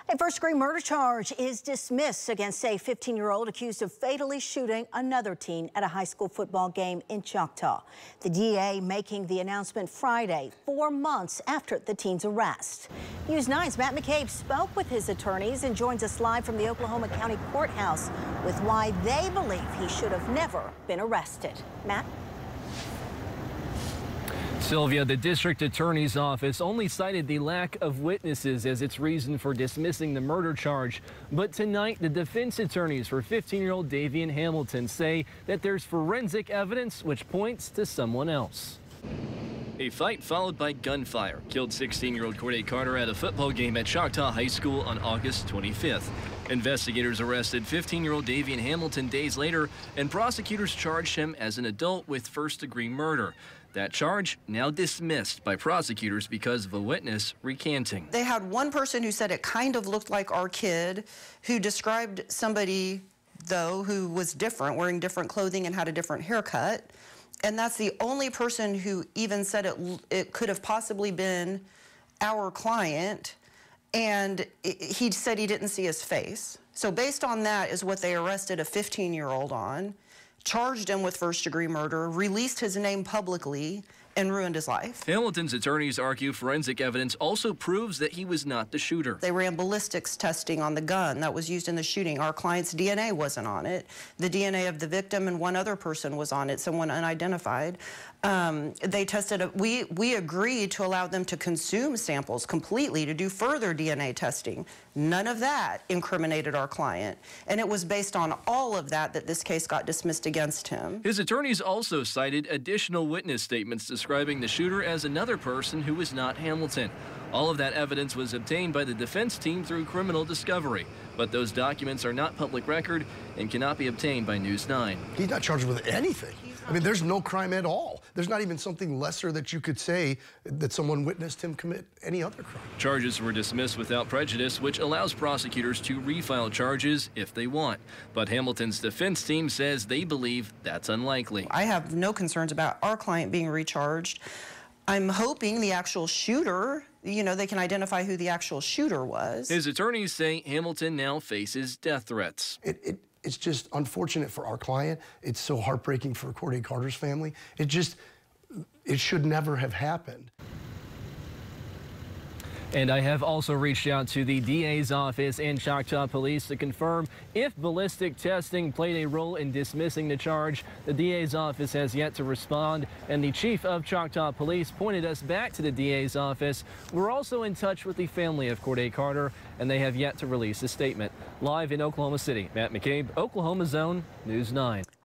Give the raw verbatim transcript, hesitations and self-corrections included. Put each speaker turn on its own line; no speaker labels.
A first-degree murder charge is dismissed against a fifteen-year-old accused of fatally shooting another teen at a high school football game in Choctaw. The D A making the announcement Friday, four months after the teen's arrest. News nine's Matt McCabe spoke with his attorneys and joins us live from the Oklahoma County Courthouse with why they believe he should have never been arrested. Matt?
Sylvia, the district attorney's office only cited the lack of witnesses as its reason for dismissing the murder charge. But tonight, the defense attorneys for fifteen-year-old Dayvion Hamilton say that there's forensic evidence which points to someone else. A fight followed by gunfire killed sixteen-year-old Corday Carter at a football game at Choctaw High School on August twenty-fifth. Investigators arrested fifteen-year-old Dayvion Hamilton days later, and prosecutors charged him as an adult with first-degree murder. That charge now dismissed by prosecutors because of a witness recanting.
They had one person who said it kind of looked like our kid, who described somebody, though, who was different, wearing different clothing and had a different haircut. And that's the only person who even said it, it could have possibly been our client. And it, he said he didn't see his face. So based on that is what they arrested a fifteen-year-old on, charged him with first-degree murder, released his name publicly, and ruined his life.
Hamilton's attorneys argue forensic evidence also proves that he was not the shooter.
They ran ballistics testing on the gun that was used in the shooting. Our client's D N A wasn't on it. The D N A of the victim and one other person was on it, someone unidentified. Um, they tested, a, we, we agreed to allow them to consume samples completely to do further D N A testing. None of that incriminated our client. And it was based on all of that that this case got dismissed against him.
His attorneys also cited additional witness statements describing the shooter as another person who was not Hamilton. All of that evidence was obtained by the defense team through criminal discovery, but those documents are not public record and cannot be obtained by News nine.
He's not charged with anything. I mean, there's no crime at all. There's not even something lesser that you could say that someone witnessed him commit any other crime.
Charges were dismissed without prejudice, which allows prosecutors to refile charges if they want. But Hamilton's defense team says they believe that's unlikely.
I have no concerns about our client being recharged. I'm hoping the actual shooter, you know, they can identify who the actual shooter was.
His attorneys say Hamilton now faces death threats.
It, it, it's just unfortunate for our client. It's so heartbreaking for Corday Carter's family. It just, it should never have happened.
And I have also reached out to the D A's office and Choctaw Police to confirm if ballistic testing played a role in dismissing the charge. The D A's office has yet to respond, and the chief of Choctaw Police pointed us back to the D A's office. We're also in touch with the family of Corday Carter, and they have yet to release a statement. Live in Oklahoma City, Matt McCabe, Oklahoma Zone, News nine.